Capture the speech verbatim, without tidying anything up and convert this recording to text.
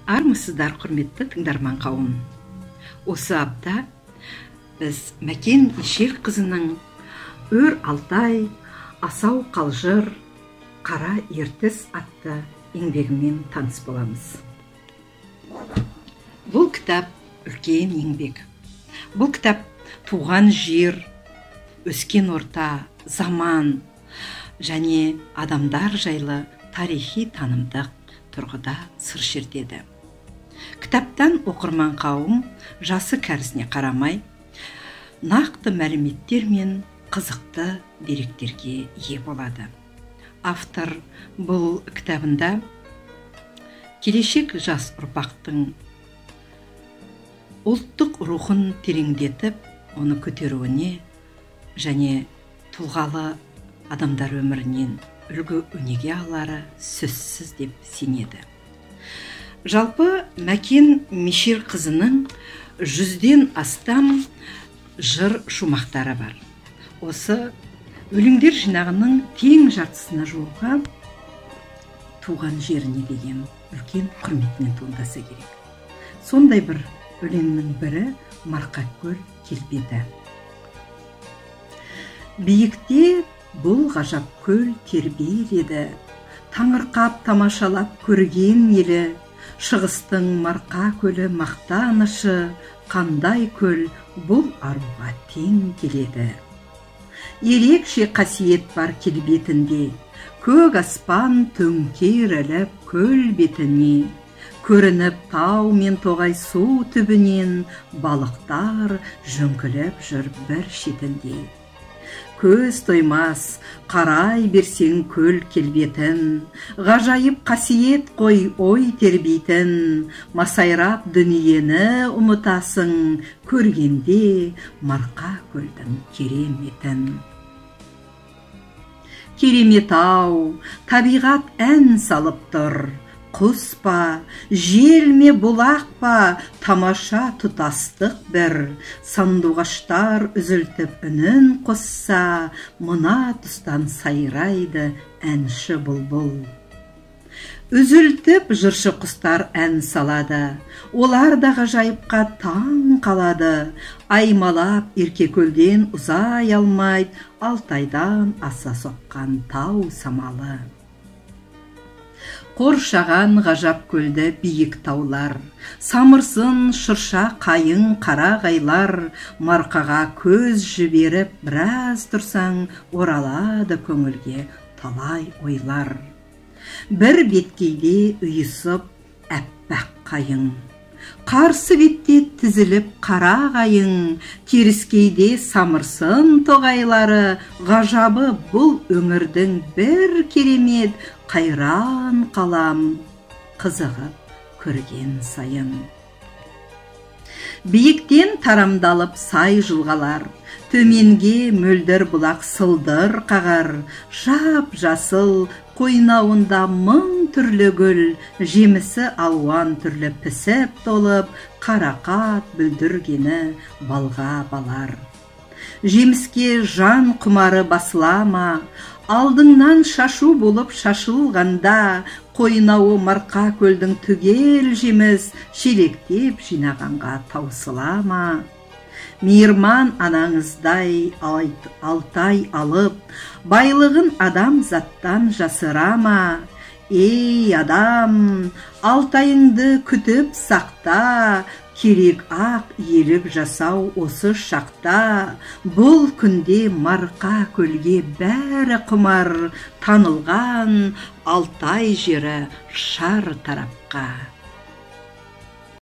Армысыздар, құрметті тыңдарман қауым. Осы апта біз Мәкен Мешелқызының «Өр Алтай, Асау Қалжыр, Қара ертіс» атты еңбегімен таныс боламыз. Бұл кітап үлкен еңбек. Бұл кітап туған жер, өскен орта, заман және адамдар жайлы тарихи танымдық тұрғыда сыр шертеді. Кітаптан оқырман қауым жасы кәрісіне қарамай, нақты мәліметтер мен қызықты деректерге ие болады. Автор бұл кітабында келешек жас ұрпақтың ұлттық рухын тереңдетіп, оны көтеруіне және тұлғалы адамдар өмірінен үлгі өнеге алары сөзсіз деп сенеді. Жалпы Мәкен Мешелқызының жүзден астам жыр шумақтары бар. Осы өлеңдер жинағының тең жартысына жуығы туған жеріне деген үлкен құрметінен туындаса керек. Сондай бір өлеңнің бірі Марқакөл келбеті. Биікте бұл ғажап көл тербеледі, таңырқап тамашалап көрген елі, шығыстың Марқа көлі мақтанышы, қандай көл бұл аруға тең келеді. Ерекше қасиет бар келбетінде, көк аспан төңкеріліп көл бетіне, көрініп тау мен тоғай су түбінен, балықтар жөңкіліп жүр бір шетінде. Көз тоймас, қарай берсең көл келбетін, ғажайып қасиет қой ой тербейтін, масайрап дүниені ұмытасың, көргенде Марқа көлдің кереметін. Керемет ау, табиғат ән салып тұр, құс па, жел ме, бұлақ па, тамаша тұтастық бір, сандуғаштар үзілтіп үнін қосса, мына тұстан сайрайды әнші бұлбұл. Үзілтіп жыршы құстар ән салады, олар да ғажайыпқа таң қалады, аймалап Еркекөлден ұзай алмайды, Алтайдан аса соққан тау самалы. Қоршаған ғажап көлді биік таулар, самырсын шырша қайың қарағайлар, Марқаға көз жіберіп біраз тұрсаң, оралады көңілге талай ойлар. Бір беткейде үйісіп әппақ қайың, қарсы бетте тізіліп қарағайың, теріскейде самырсын тоғайлары, ғажабы бұл өңірдің бір керемет, қайран қалам қызығып көрген сайын. Биіктен тарамдалып сай жылғалар, төменге мөлдір бұлақ сылдыр қағар, жап жасыл қойнауында мың түрлі гүл, жемісі алуан түрлі пісіп толып, қарақат бүлдіргені балға балар. Жеміске жан құмары басылама, алдыңнан шашу болып шашылғанда, қойнауы Марқа көлдің түгел жеміс, шелектеп жинағанға таусылама. Мейірман анаңыздай Алтай алып, байлығын адам заттан жасырама. Ей адам, Алтайыңды күтіп сақта, керек ақ елік жасау осы шақта. Бұл күнде Марқа көлге бәрі құмар, танылған Алтай жері шар тарапқа.